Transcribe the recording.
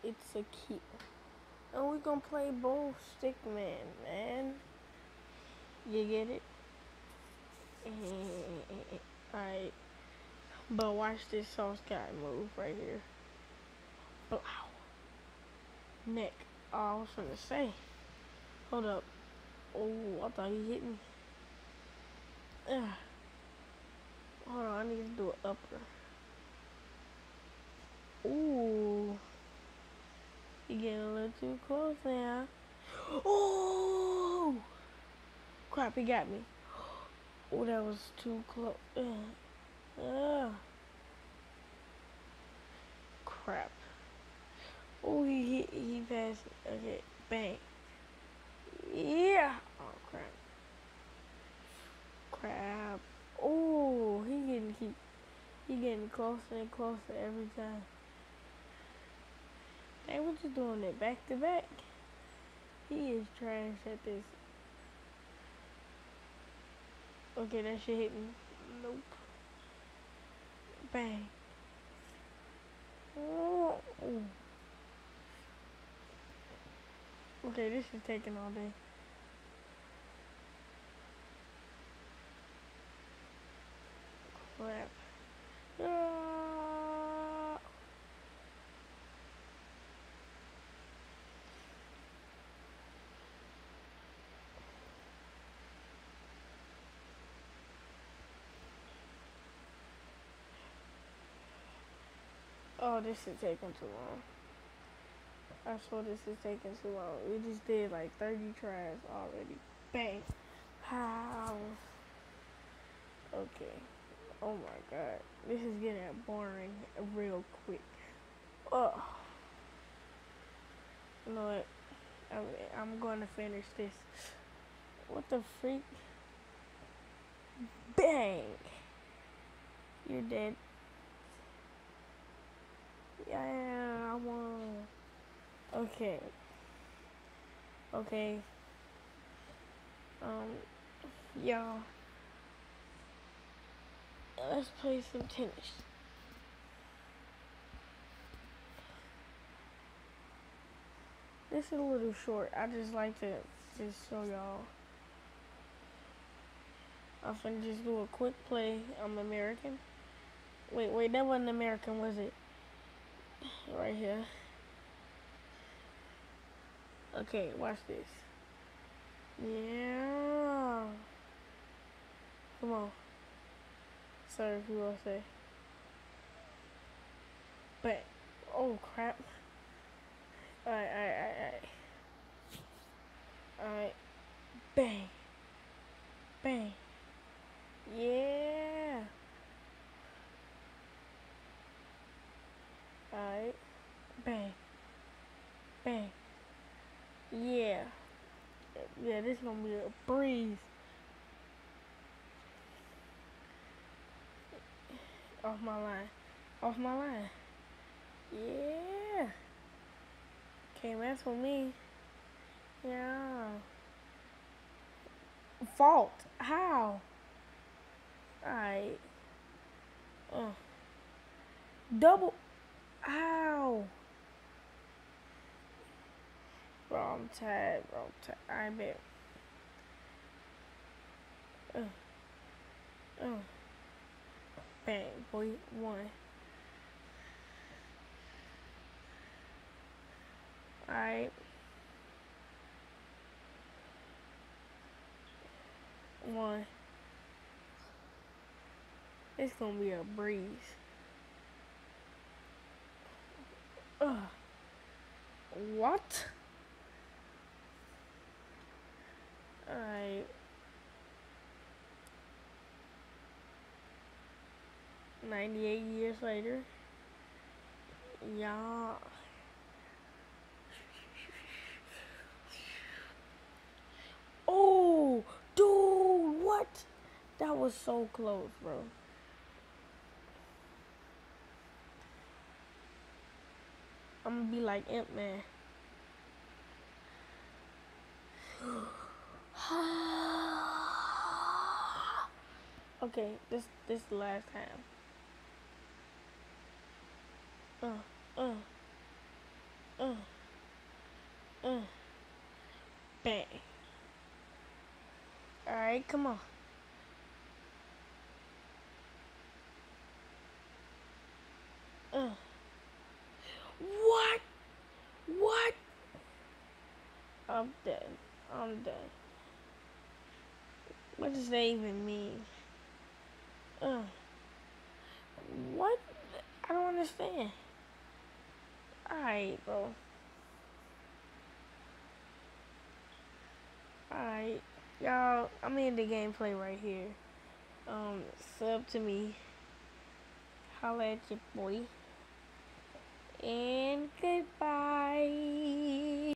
It's a kill. And we gonna play both stickman, man. You get it? Alright. But watch this sauce guy move right here. Blow. Neck. Oh, I was gonna say. Hold up. Oh, I thought he hit me. Ugh. Hold on, I need to do an upper. Ooh. You getting a little too close now. Oh! Crap, he got me. Oh, that was too close. Crap. Oh, he passed. Okay, bang. Yeah. Oh, crap. Crap. Oh, he getting closer and closer every time. Hey, what you doing it back to back? He is trash at this. Okay, that shit hit me. Nope. Bang. Oh. Okay, this is taking all day. Crap. Ah. Oh, this is taking too long. I swear this is taking too long. We just did like 30 tries already. Bang. How? Okay. Oh my god. This is getting boring real quick. Oh. You know what? I'm going to finish this. What the freak? Bang! You're dead. Yeah, I won. Okay. Okay. Y'all. Let's play some tennis. This is a little short. I just like to just show y'all. I'm finna just do a quick play. I'm American. Wait, that wasn't American, was it? Right here. Okay, watch this. Yeah. Come on. Sorry if you want to say. But, oh crap. Alright. Alright. Bang. Bang. Yeah. Alright. Bang. Bang. Yeah. Yeah, this is gonna be a breeze. Off my line. Off my line. Yeah. Can't mess with me. Yeah. Fault. How? Alright. Double. How? Bro, I'm tired, bro. I bet. Bang, boy. One. Alright. One. It's gonna be a breeze. What? Alright. 98 years later. Yeah. Oh, dude, what? That was so close, bro. I'm gonna be like Imp Man. Okay, this the last time. Bang. Alright, come on. What? What? I'm dead. I'm dead. What does that even mean? What? I don't understand. Alright, bro. Alright. Y'all, I'm in the gameplay right here. Sub to me. Holla at your boy. And goodbye.